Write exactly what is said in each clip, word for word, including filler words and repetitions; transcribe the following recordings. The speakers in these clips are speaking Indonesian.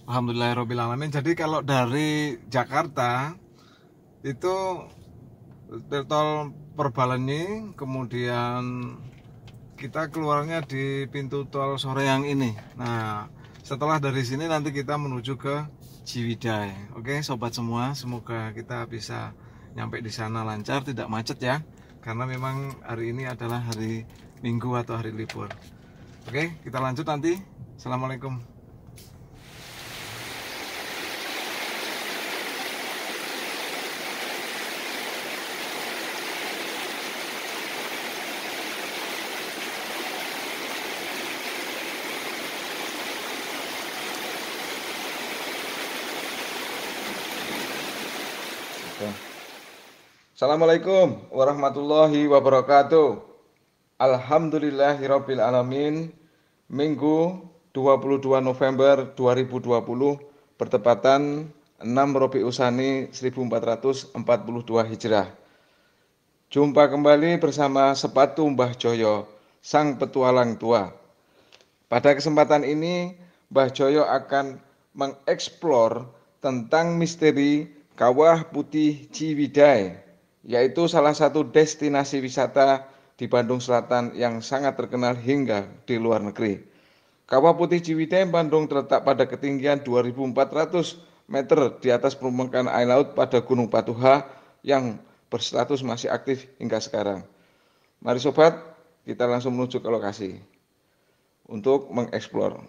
Alhamdulillahirobbilalamin. Jadi kalau dari Jakarta itu tol Perbalenyi, kemudian kita keluarnya di pintu tol Soreang ini. Nah, setelah dari sini nanti kita menuju ke Ciwidey. Oke, sobat semua, semoga kita bisa nyampe di sana lancar, tidak macet ya. Karena memang hari ini adalah hari Minggu atau hari libur. Oke, kita lanjut nanti. Assalamualaikum. Assalamualaikum warahmatullahi wabarakatuh. Alhamdulillahirabbil alamin. Minggu dua puluh dua November dua ribu dua puluh bertepatan enam Rabiul Tsani seribu empat ratus empat puluh dua Hijrah. Jumpa kembali bersama Sepatu Mbah Joyo, sang petualang tua. Pada kesempatan ini Mbah Joyo akan mengeksplor tentang misteri Kawah Putih Ciwidey, yaitu salah satu destinasi wisata di Bandung Selatan yang sangat terkenal hingga di luar negeri. Kawah Putih Ciwidey Bandung terletak pada ketinggian dua ribu empat ratus meter di atas permukaan air laut pada Gunung Patuha yang berstatus masih aktif hingga sekarang. Mari sobat, kita langsung menuju ke lokasi untuk mengeksplor.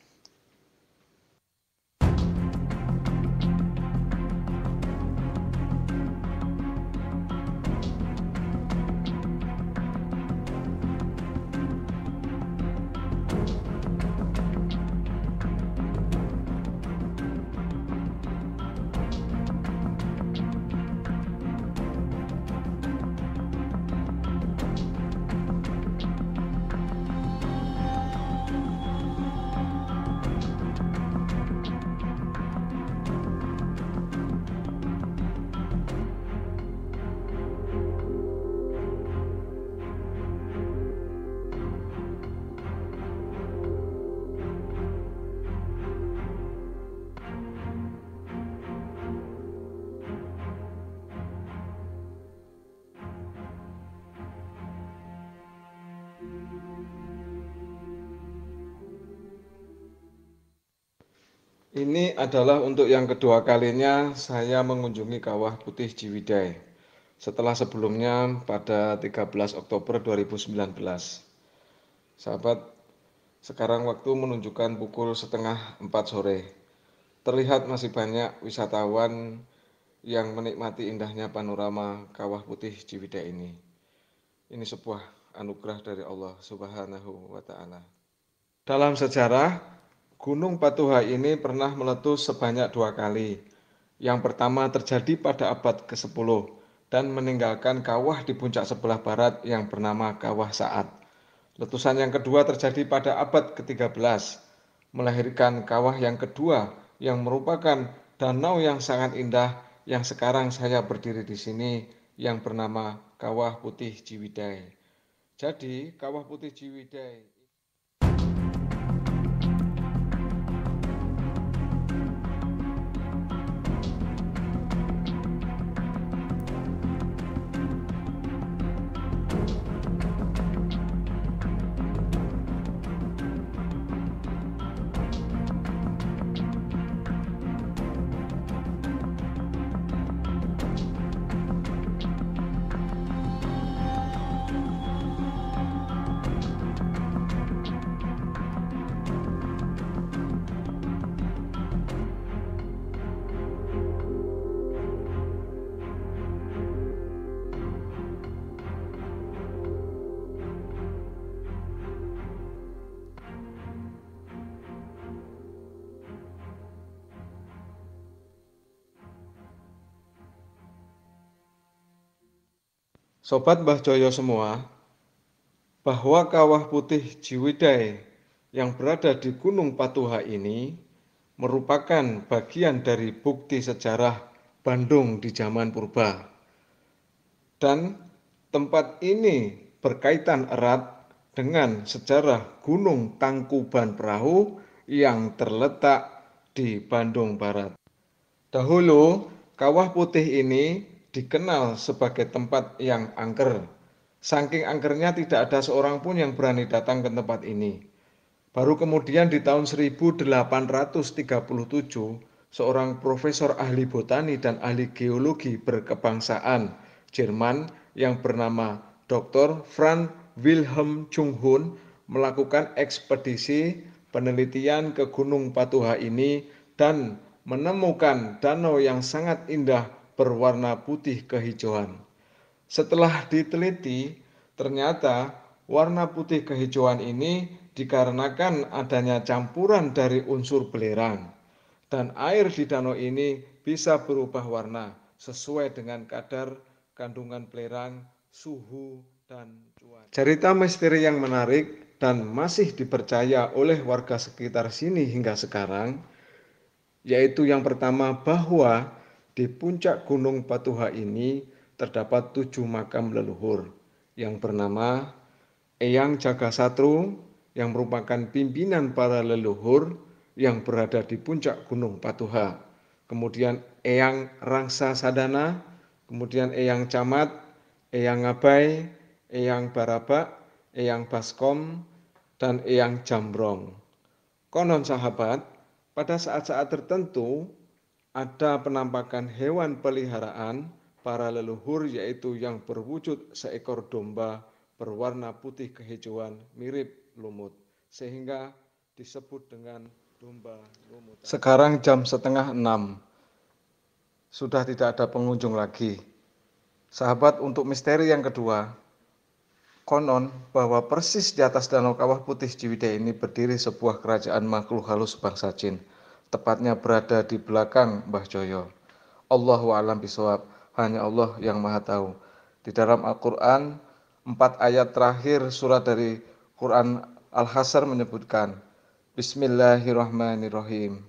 Ini adalah untuk yang kedua kalinya saya mengunjungi Kawah Putih Ciwidey setelah sebelumnya pada tiga belas Oktober dua ribu sembilan belas. Sahabat, sekarang waktu menunjukkan pukul setengah empat sore. Terlihat masih banyak wisatawan yang menikmati indahnya panorama Kawah Putih Ciwidey ini. Ini sebuah anugerah dari Allah Subhanahu wa Ta'ala. Dalam sejarah, Gunung Patuha ini pernah meletus sebanyak dua kali. Yang pertama terjadi pada abad kesepuluh dan meninggalkan kawah di puncak sebelah barat yang bernama Kawah Saat. Letusan yang kedua terjadi pada abad ke tiga belas, melahirkan kawah yang kedua yang merupakan danau yang sangat indah yang sekarang saya berdiri di sini yang bernama Kawah Putih Ciwidey. Jadi, Kawah Putih Ciwidey Sobat Mbah Joyo semua, bahwa Kawah Putih Ciwidey yang berada di Gunung Patuha ini merupakan bagian dari bukti sejarah Bandung di zaman purba. Dan tempat ini berkaitan erat dengan sejarah Gunung Tangkuban Perahu yang terletak di Bandung Barat. Dahulu, Kawah Putih ini dikenal sebagai tempat yang angker. Saking angkernya tidak ada seorang pun yang berani datang ke tempat ini. Baru kemudian di tahun seribu delapan ratus tiga puluh tujuh, seorang profesor ahli botani dan ahli geologi berkebangsaan Jerman yang bernama doktor Franz Wilhelm Junghun melakukan ekspedisi penelitian ke Gunung Patuha ini dan menemukan danau yang sangat indah berwarna putih kehijauan. Setelah diteliti, ternyata warna putih kehijauan ini dikarenakan adanya campuran dari unsur belerang, dan air di danau ini bisa berubah warna sesuai dengan kadar kandungan belerang, suhu, dan cuaca. Cerita misteri yang menarik dan masih dipercaya oleh warga sekitar sini hingga sekarang, yaitu yang pertama bahwa di puncak Gunung Patuha ini terdapat tujuh makam leluhur yang bernama Eyang Jagasatru yang merupakan pimpinan para leluhur yang berada di puncak Gunung Patuha. Kemudian Eyang Rangsa Sadana, kemudian Eyang Camat, Eyang Ngabai, Eyang Barabak, Eyang Baskom, dan Eyang Jambrong. Konon sahabat, pada saat-saat tertentu ada penampakan hewan peliharaan para leluhur yaitu yang berwujud seekor domba berwarna putih kehijauan mirip lumut sehingga disebut dengan domba lumut. Sekarang jam setengah enam, sudah tidak ada pengunjung lagi. Sahabat, untuk misteri yang kedua, konon bahwa persis di atas danau Kawah Putih Ciwidey ini berdiri sebuah kerajaan makhluk halus bangsa jin, tepatnya berada di belakang Mbah Joyo. Allahu a'lam bishawab, hanya Allah yang maha tahu. Di dalam Al-Quran, empat ayat terakhir surat dari Quran Al-Hasyr menyebutkan, Bismillahirrahmanirrahim.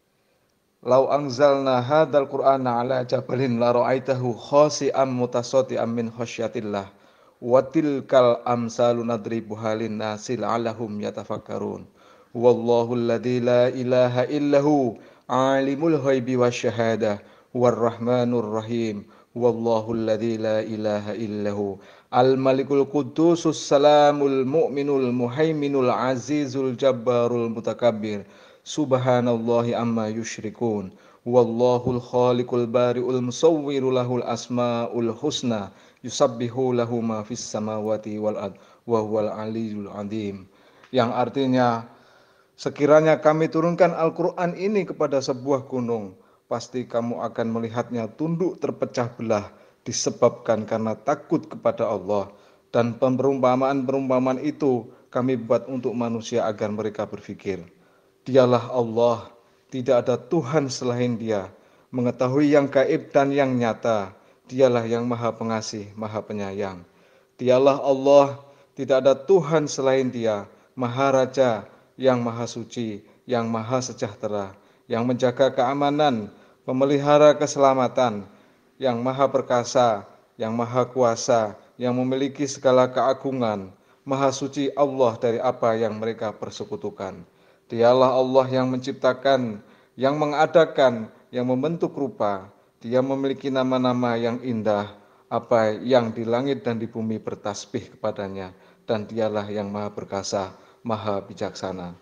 Lau anzalna hadzal Qur'ana ala jabalin la ra'aitahu khashi'an mutasaddian min khasyatillah wa tilkal amsalu nadribuha lin-nasi la'allahum yatafakkarun. Wallahu alladzi la ilaha illahu alimul ghaibi wasyahadah warrahmanur rahim. Wallahu alladzi la ilaha illahu al-malikul qudusus salamul mu'minul muhaiminul azizul jabbarul mutakabbir. Subhanallahi amma yusyrikun. Wallahul khaliqul bari'ul musawwiru lahul asma'ul husna. Yusabbihu lahu ma fis samawati wal ard wa huwal aliyyul azim. Yang artinya, sekiranya kami turunkan Al-Quran ini kepada sebuah gunung, pasti kamu akan melihatnya tunduk terpecah belah disebabkan karena takut kepada Allah. Dan perumpamaan-perumpamaan itu kami buat untuk manusia agar mereka berpikir. Dialah Allah, tidak ada Tuhan selain Dia, mengetahui yang gaib dan yang nyata. Dialah yang maha pengasih, maha penyayang. Dialah Allah, tidak ada Tuhan selain Dia, maha raja, yang maha suci, yang maha sejahtera, yang menjaga keamanan, pemelihara keselamatan, yang maha perkasa, yang maha kuasa, yang memiliki segala keagungan. Maha suci Allah dari apa yang mereka persekutukan. Dialah Allah yang menciptakan, yang mengadakan, yang membentuk rupa. Dia memiliki nama-nama yang indah, apa yang di langit dan di bumi bertasbih kepadanya. Dan dialah yang maha perkasa, maha bijaksana.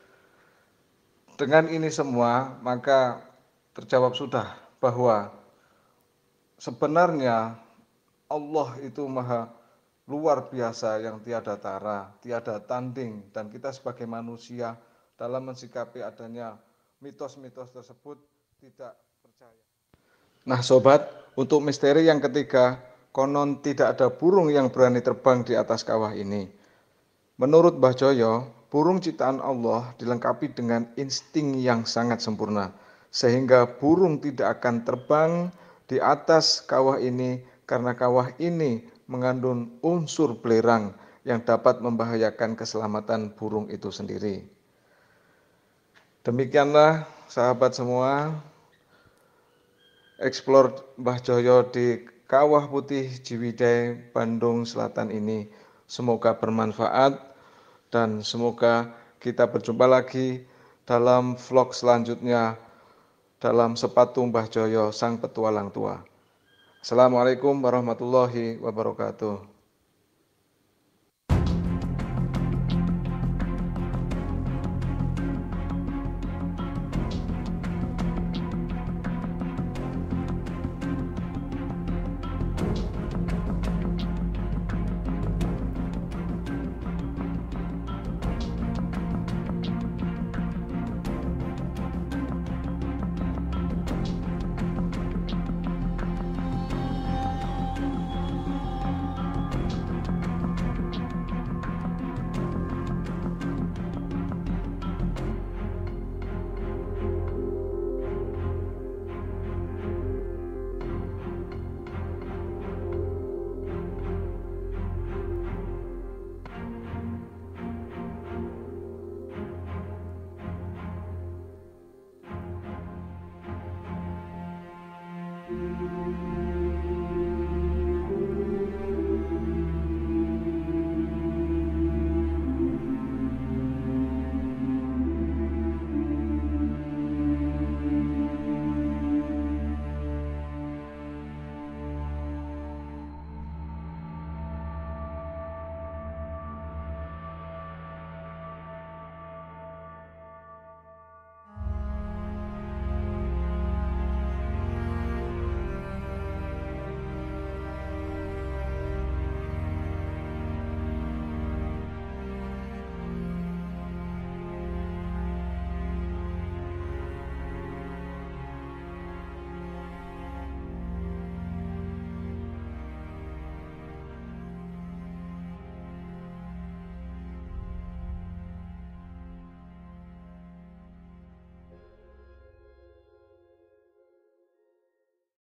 Dengan ini semua, maka terjawab sudah bahwa sebenarnya Allah itu maha luar biasa yang tiada tara, tiada tanding. Dan kita sebagai manusia dalam mensikapi adanya mitos-mitos tersebut tidak percaya. Nah sobat, untuk misteri yang ketiga, konon tidak ada burung yang berani terbang di atas kawah ini. Menurut Mbah Joyo, burung ciptaan Allah dilengkapi dengan insting yang sangat sempurna, sehingga burung tidak akan terbang di atas kawah ini karena kawah ini mengandung unsur belerang yang dapat membahayakan keselamatan burung itu sendiri. Demikianlah sahabat semua, eksplor Mbah Joyo di Kawah Putih Ciwidey, Bandung Selatan ini. Semoga bermanfaat dan semoga kita berjumpa lagi dalam vlog selanjutnya dalam Sepatu Mbah Joyo Sang Petualang Tua. Assalamualaikum warahmatullahi wabarakatuh.